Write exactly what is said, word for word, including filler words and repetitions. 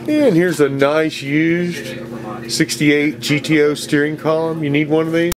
And here's a nice used sixty-eight G T O steering column. You need one of these?